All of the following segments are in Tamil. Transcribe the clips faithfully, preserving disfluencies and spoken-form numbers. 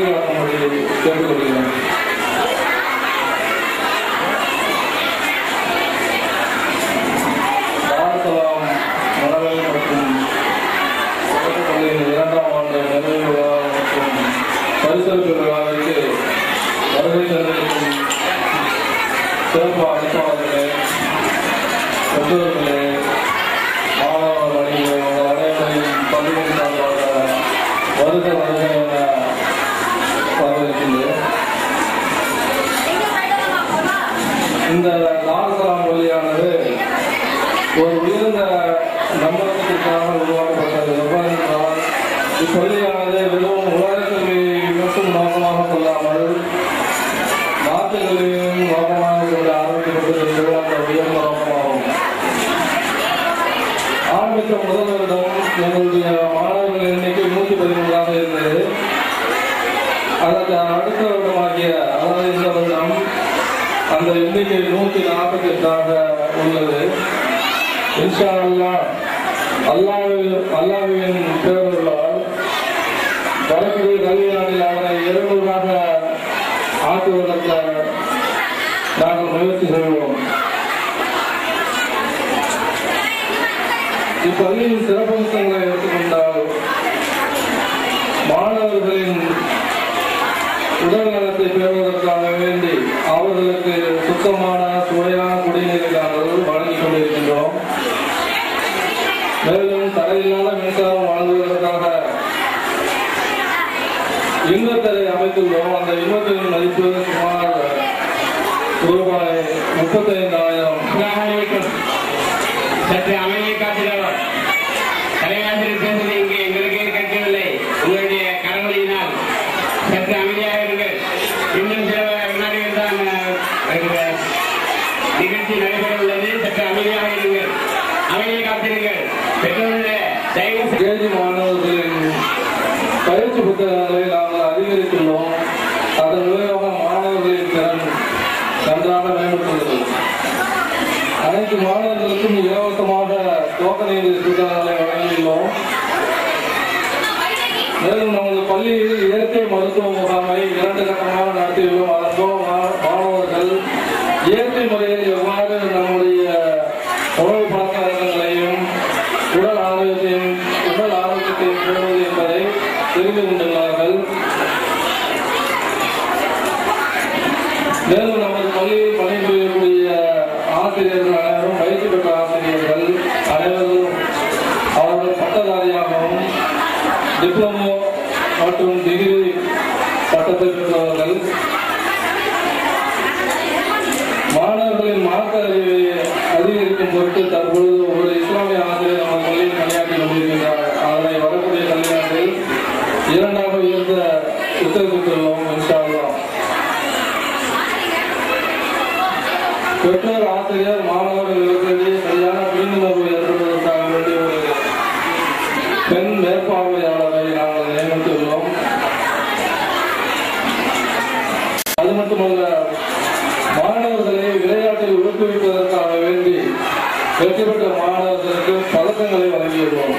உறுதியாகும்படி கேட்டுக்கொள்கிறேன். தாரசலாம் மணவல் மற்றும் தொடக்க பள்ளியின் இரண்டாம் ஆண்டு நிறைவு விழா மற்றும் பரிசளிப்பு விழாவிற்கு வருகை தந்திருக்கும் சிறப்பு அழைப்பாளர்களே, பெற்றோர்களே, மாணவர் அணிகள் உங்கள் அனைவரையும் பள்ளியின் சார்பாக வருக வருக என வரவேற்கின்றேன். இந்த தாரசலாம் பள்ளியானது ஒரு உயர்ந்த நம்பகத்திற்காக உருவாக்கப்பட்டது. எவ்வாறு என்றால், இப்பள்ளியானது வெறும் உலகக்கல்வி மட்டும் நோக்கமாக கொள்ளாமல் நாட்டுகளையும் நோக்கமாக கொண்டு ஆரம்பிக்கப்பட்டது அந்த உயர்ந்த நோக்கமாகும். ஆரம்பித்த முதல் வருடம் எங்களுடைய மாணவர்கள் எண்ணிக்கை நூற்றி பதிமூன்றாக இருந்தது. அதற்கு அடுத்த வருடமாகிய அதாவது இந்த வருடம் அந்த எண்ணிக்கை நூற்றி நாற்பத்தி எட்டாக உள்ளது. இன்ஷா அல்லாஹ் அல்லாஹ்வின் அல்லாஹ்வின் பேரருளால் வரக்கூடிய கல்வியாண்டில் அவரை இருநூறாக ஆக்குவதற்கு நாங்கள் முயற்சி செய்வோம். இப்பள்ளியின் சிறப்பம்சங்களை எடுத்துக்கொண்டால், மாணவர்களின் உடல் நலத்தை பெறுவதற்காக வேண்டி அவர்களுக்கு சுத்தமான சுவையான குடிநீரை நாங்கள் வழங்கிக் கொண்டிருக்கின்றோம். மேலும் தடையில்லாத மின்சாரம் வழங்குவதற்காக இன்வெர்டரை அமைத்துள்ளோம். அந்த இன்வெர்டரின் மதிப்பு சுமார் ரூபாய் முப்பத்தி ஐந்தாயிரம். சற்று அமைதியை காத்திடவர் தலைவாசலில் பேசுவது இங்கே எங்களுக்கே கேட்கவில்லை. உங்களுடைய கரவழியினால் சற்று அமைதியாக இருங்கள். இன்னும் சில வினாடிகள் தான் நிகழ்ச்சி நடைபெற உள்ளது. சற்று அமைதியாக இருங்கள், அமைதியை காத்திருங்கள். பெற்றோர்களே, தயவு கேஜி மாணவர்களின் பயிற்சி புத்தகங்களை நாங்கள் அதிகரித்துள்ளோம். அதன் மூலமாக மாணவர்களின் திறன் நன்றாக மேம்பட்டுள்ளது. அனைத்து மாணவர்களுக்கும் இலவசமாக டோக்கன் புத்தகங்களை வழங்கியுள்ளோம். மேலும் நமது பள்ளியில் இயற்கை மருத்துவ முகாமை இரண்டு கட்டமாக நடத்தியுள்ளோம். அதன் மாணவர்கள் இயற்கை முறையில் எவ்வாறு நம்முடைய உணவு பழக்க வழக்கங்களையும் உடல் ஆரோக்கியத்தையும் உடல் ஆரோக்கியத்தையும் பெறுவது என்பதை தெரிந்து கொண்டுள்ளார்கள். மேலும் நமது பள்ளியில் பணிபுரியக்கூடிய ஆசிரியர்கள் அனைவரும் பயிற்சி பெற்ற ஆசிரியர்கள் அனைவரும் அவர்கள் பட்டதாரியாகவும் டிப்ளமோ மற்றும் டிகிரி பட்டத்தை பெற்றவர்கள். மாணவர்களின் மார்க்க அறிவை அதிகரிக்கும் பொருட்டு தற்பொழுது ஒரு இஸ்லாமிய ஆசிரியர் நம்ம பள்ளியில் பணியாற்றி கொண்டிருக்கின்றார். அதனை வரக்கூடிய கல்வியாண்டில் இரண்டாக உயர்ந்த உத்தரவிட்டுள்ளோம். இன்ஷா அல்லாஹ் பெற்றோர் ஆசிரியர் மாணவர்களுக்கு சரியான புரிந்துணர்வு ஏற்படுவதற்காக வேண்டிய ஒரு பெண் மேற்பார்வையாளரை நாங்கள் நியமித்துள்ளோம். அது மட்டுமல்ல, மாணவர்களை விளையாட்டில் ஊக்குவிப்பதற்காக வேண்டி வெற்றி பெற்ற மாணவர்களுக்கு பதக்கங்களை வழங்கியுள்ளோம்.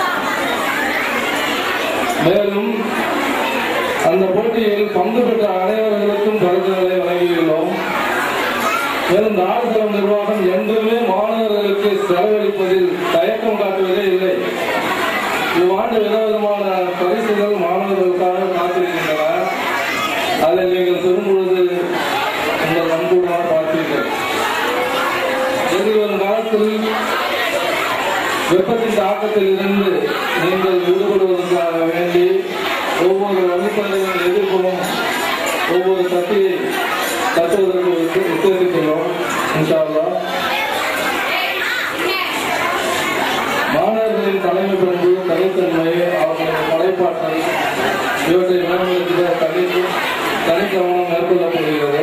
மேலும் அந்த போட்டியில் பங்கு பெற்ற அனைவர்களுக்கும் பதக்கங்களை வழங்கியுள்ளோம். மேலும் தாரசலாம் நிர்வாகம் என்றுமே மாணவர்களுக்கு செலவழிப்பதில் தயக்கம் காட்டுவதே இல்லை. இவ்வாண்டு விதவிதமான பரிசுகள் மாணவர்களுக்காக காத்திருக்கின்றன. அதை நீங்கள் பெறும்பொழுது உங்கள் நண்புடன் பார்ப்பீர்கள். எதிர்வரும் காலத்தில் வெப்பத்தின் தாக்கத்தில் இருந்து நீங்கள் விடுபடுவதற்காக வேண்டி ஒவ்வொரு வகுப்பறையும் எதிர்கொள்ளும் ஒவ்வொரு சக்தியை தட்டுவதற்கு உத்தேசித்துள்ளோம். இன்ஷா அல்லாஹ் மாணவர்களின் தலைமை பண்பு, தனித்தன்மை, அவர்களின் படைப்பாற்றல் இவற்றை மேம்படுத்த தனி தனிக்கவனம் மேற்கொள்ளப்படுகிறது.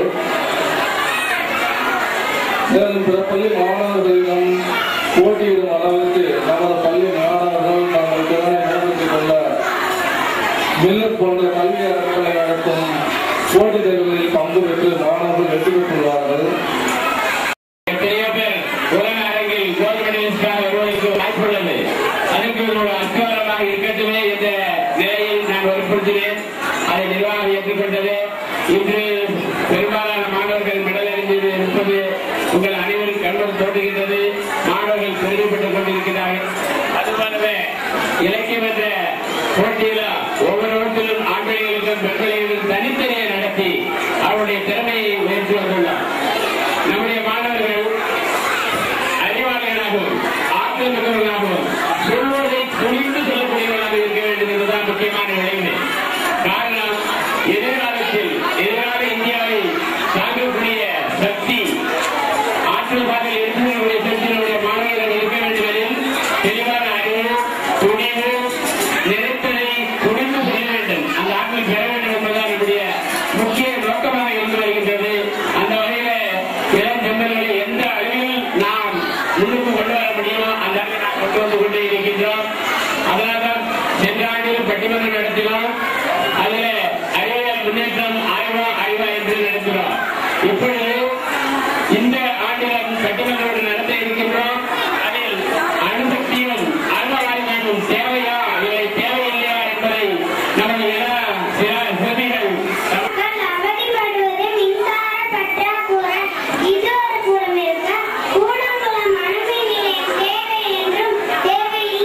மேலும் பிற பள்ளி மாணவர்களிடம் போட்டியிடும் அளவிற்கு நமது பள்ளி மாணவர்கள் தங்கள் திறனை மேம்படுத்திக் கொள்ள மில்லட் போன்ற கல்வி அறங்களை நடத்தும் போட்டித் தேர்வுகளில் பங்கு பெற்று மாணவர்கள் வெற்றி பெற்றுள்ளார்கள். எத்தனையோ பேர் உலக அரங்கில் கோல்டு மெடலிஸ்டாக வருவதற்கு வாய்ப்புள்ளது. அதுக்கு ஒரு அஸ்காரமாக இருக்கட்டுமே என்ற நிலையில் நான் வற்புறுத்தினேன். அதை நிர்வாகம் அறிவிக்கப்பட்டது. இன்று பெரும்பாலான மாணவர்கள் மெடல் அறிஞர் இருப்பது உங்கள் அனைவரும் கண்கள் தோன்றுகின்றது. மாணவர்கள் பெருமைப்பட்டுக் கொண்டிருக்கிறார்கள். அதுபோலவே இலக்கியம் என்ற போட்டியில ஒவ்வொரு இடத்திலும் ஆண்களுக்கும் பெண்களுக்கும் தனித்தனியை நடத்தி அவருடைய திறமையை உயர்த்தி வந்துள்ளார். நம்முடைய மாணவர்கள் அறிவாளிகளாகவும் ஆற்றல் மிக்கவர்களாகவும் சொல்வதை துணிந்து சொல்லக்கூடியவர்களாக இருக்க வேண்டும் என்பதுதான் முக்கியமான விளைவு. காரணம், எதிர்காலத்தில் எதிர்கால இந்தியாவை தாங்கக்கூடிய சக்தி ஆற்றல் பாதையில் இருக்கிறவர்களுடைய சக்தியினுடைய மாணவர்கள் இருக்க வேண்டும் எனில் தெளிவான அறிவு, துணிவு, நினைத்ததை துணிந்து செய்ய வேண்டும். அந்த ஆற்றல் பெற வேண்டும் என்பதுதான் நம்முடைய முக்கிய நோக்கமாக இருந்து வருகின்றது. அந்த வகையில இளம் செம்மல்களை எந்த அளவில் நாம் முன்னுக்கு கொண்டு வர முடியுமோ அந்த அளவில் நாம் கொண்டு வந்து கொண்டே இருக்கின்றோம். அதனால்தான் சென்ற ஆண்டில் பட்டிமன்றம் நடத்தினோம். அதில் அறிவியல் முன்னேற்றம் ஆய்வா ஆய்வா என்று நடத்தினோம். இப்பொழுது இந்த ஆண்டிலும் பட்டிமன்றம் நடத்த இருக்கின்றோம். அதில் அணுசக்தியும் அணுவாயுதமும் தேவையா இவை தேவையில்லையா என்பதை நமது சில சிறுமிகள் அவதிப்படுவது மின்சார பற்றாக்குறை இது ஒரு புறம் இருக்க கூடங்குளம் அணுமின் நிலையம் தேவை என்றும் தேவையில்லை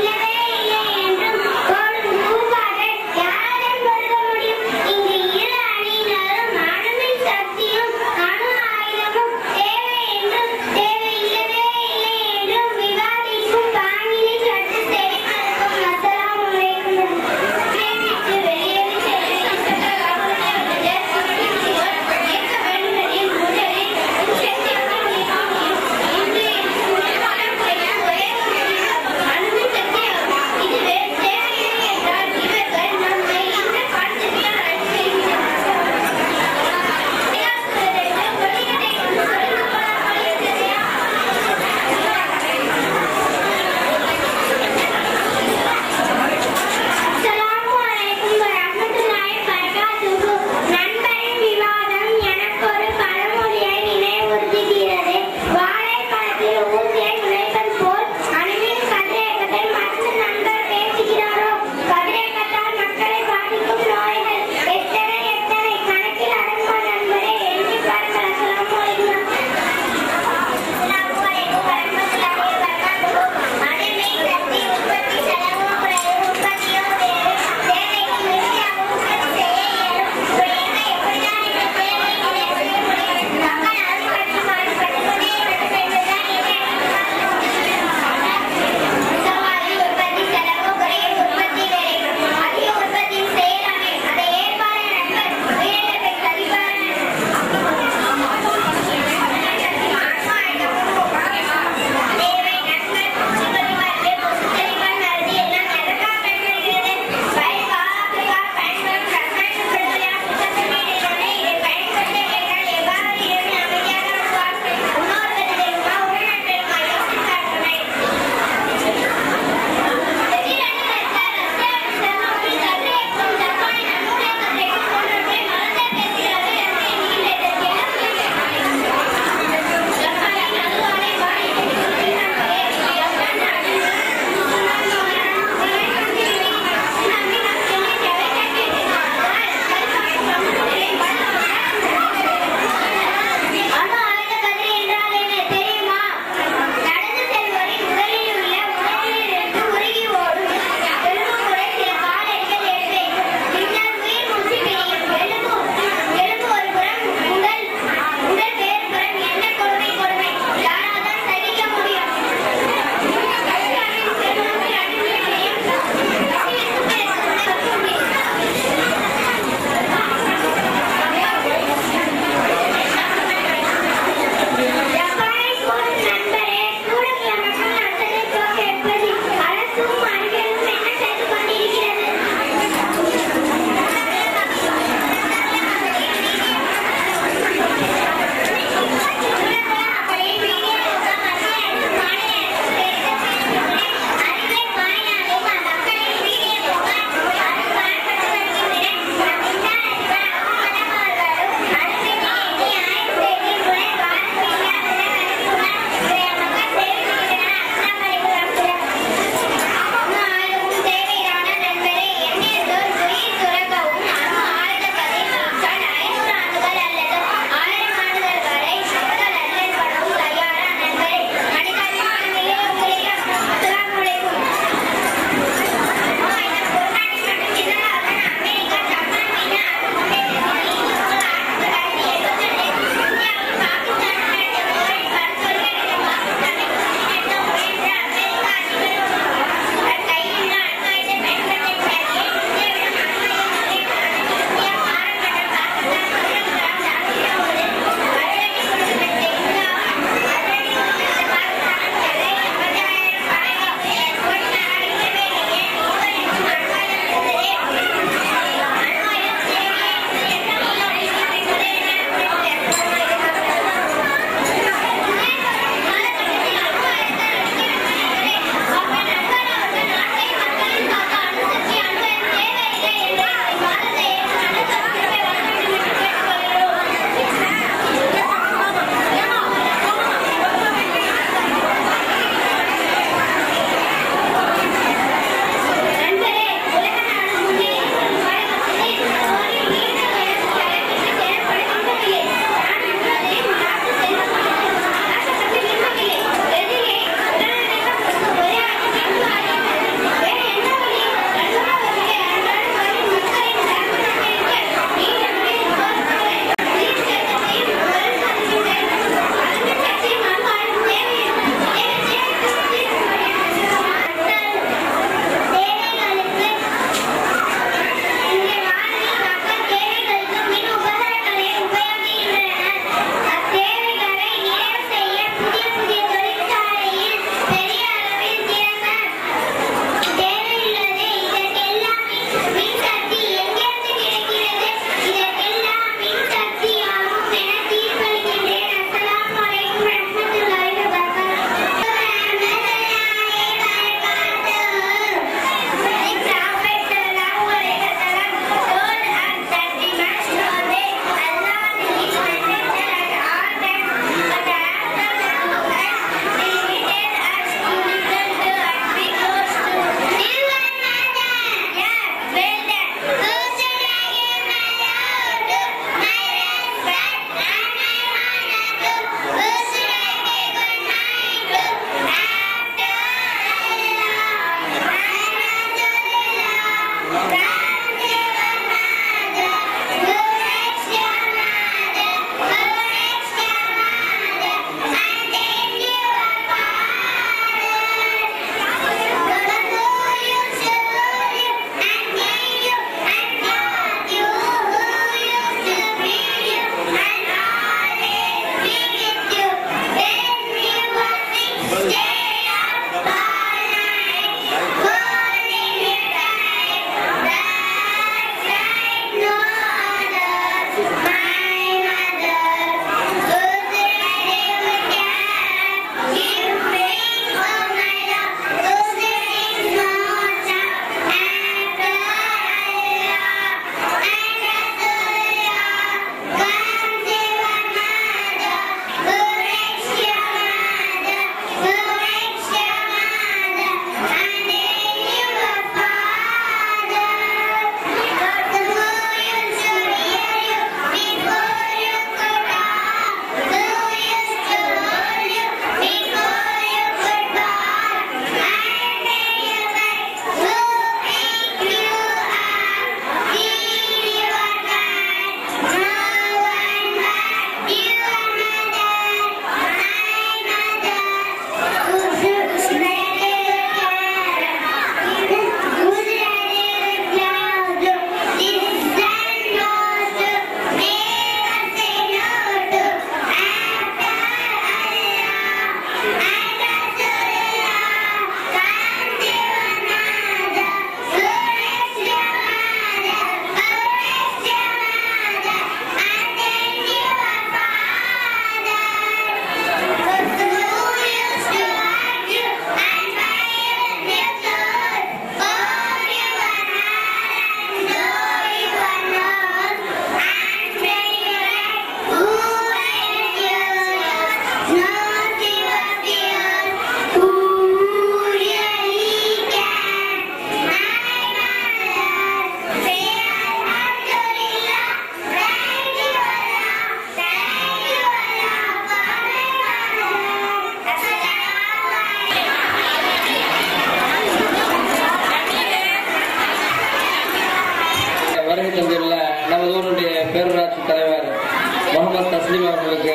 நமது ஊருடைய பேரூராட்சி தலைவர் முகமது தஸ்லீம் அவர்களுக்கு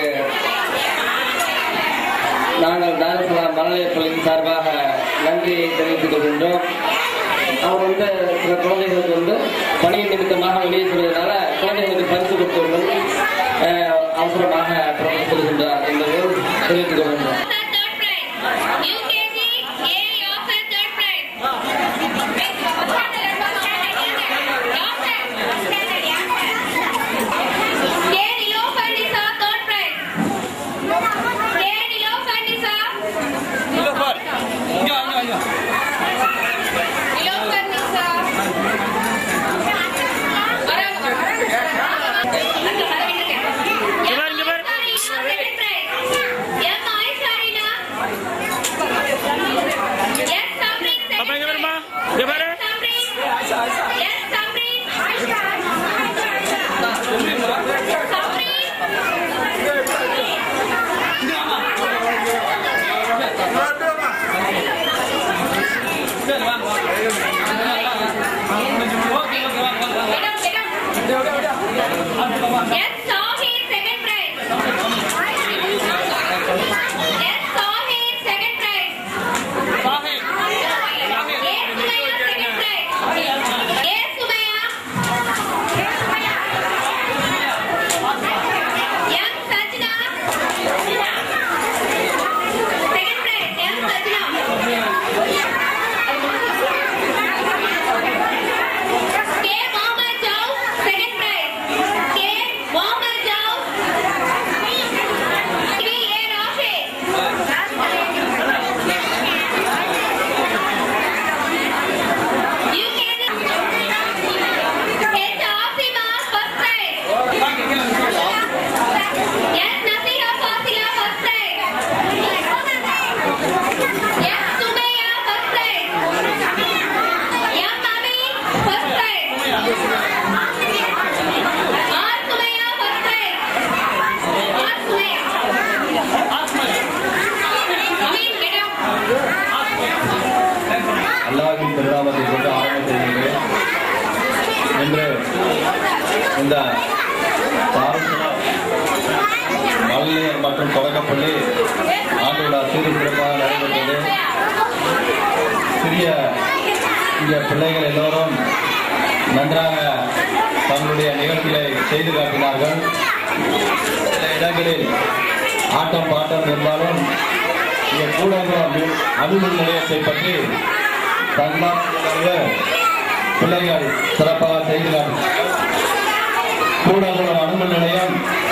நாங்கள் தாருசலாம் மழலையர் பள்ளியின் சார்பாக நன்றியை தெரிவித்துக் கொள்கின்றோம். அவர் வந்து சில குழந்தைகளுக்கு வந்து பணியின் நிமித்தமாக வெளியே செல்வதனால குழந்தைகளுக்கு பரிசு கொடுத்தவர்கள் அவசரமாக சொல்கின்றார் என்பதை தெரிவித்துக் கொள்கின்றோம். இந்த மழலையர் மற்றும் தொடக்கப்பள்ளி ஆண்டு விழா சீரு சிறப்பாக நடைபெற்றது. சிறிய இந்த பிள்ளைகள் எல்லோரும் நன்றாக தங்களுடைய நிகழ்ச்சிகளை செய்து காட்டினார்கள். சில இடங்களில் ஆட்டம் பாட்டம் இருந்தாலும் இங்கே கூடங்குளம் அணுமின் நிலையத்தை பற்றி தன்னாட்சி பிள்ளைகள் சிறப்பாக செய்து காட்டினார்கள். கூடங்குளம் அணுமின் நிலையம்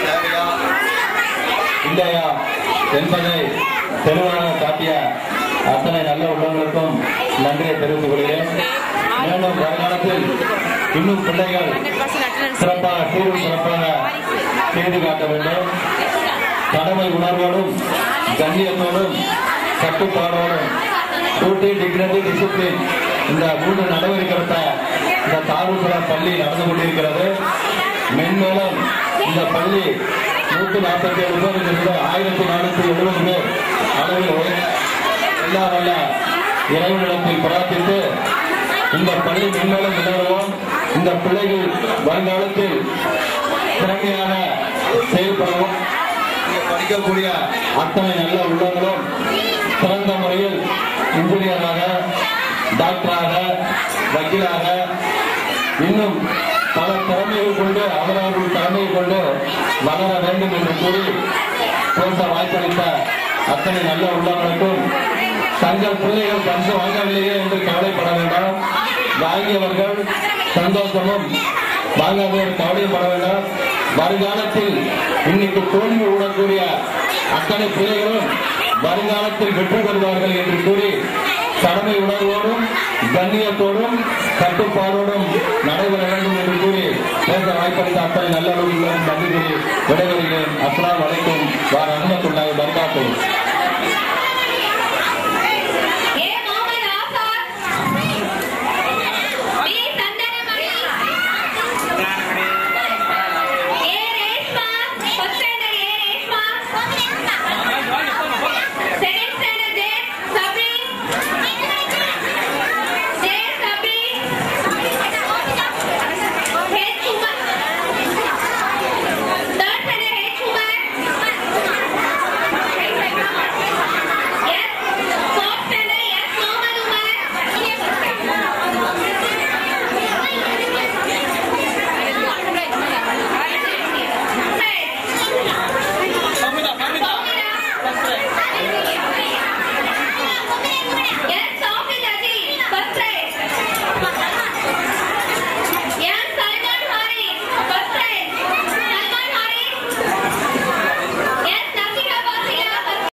இல்லையா என்பதை தெளிவாக காட்டிய அத்தனை நல்ல உள்ளவர்களுக்கும் நன்றியை தெரிவித்துக் கொள்கிறேன். மேலும் வருங்காலத்தில் இன்னும் பிள்ளைகள் சிறப்பாக சீரும் சிறப்பாக செய்து காட்ட வேண்டும். கடமை உணர்வோடும் கண்ணியத்தோடும் கட்டுப்பாடோடும் டியூட்டி டிக்னிட்டி டிசிப்ளின் இந்த மூன்று நடவடிக்கைப்பட்ட இந்த தாரூசலாம் பள்ளி நடந்து கொண்டிருக்கிறது. மென்மேலும் இந்த பள்ளி நூற்றி நாற்பத்தி ஏழு பேர் ஆயிரத்தி நானூற்றி எழுபது பேர் அளவில் எல்லா வல்ல இறைவனிடத்தில் பிரார்த்தித்து இந்த பள்ளி மென்மேலும் நிலவுவோம். இந்த பிள்ளைகள் வருங்காலத்தில் திறமையாக செயல்படவும் படிக்கக்கூடிய அத்தனை நல்ல உள்ளங்களும் சிறந்த முறையில் இன்ஜினியராக, டாக்டராக, வக்கீலாக இன்னும் பல திறமைகள் கொண்டு அவரவர்கள் திறமையை கொண்டு வளர வேண்டும் என்று கூறி பேச வாய்ப்பளித்த அத்தனை நல்ல உள்ளவர்களுக்கும் தங்கள் பிள்ளைகள் பரிசு வாங்கவில்லையே என்று கவலைப்பட வேண்டாம். வாங்கியவர்கள் சந்தோஷமும் வாங்காதவர் கவலைப்பட வேண்டாம். வருங்காலத்தில் இன்னைக்கு தோல்வி விடக்கூடிய அத்தனை பிள்ளைகளும் வருங்காலத்தில் வெற்றி பெறுவார்கள் என்று கூறி கடமை உணர்வோடும் கண்ணியத்தோடும் கட்டுப்பாடோடும் நடைபெற வேண்டும் என்று கூறி பேச வாய்ப்பளித்த அத்தனை நல்ல நன்றி கூறி விடைபெறுகிறேன். அஸ்ஸலாமு அலைக்கும்.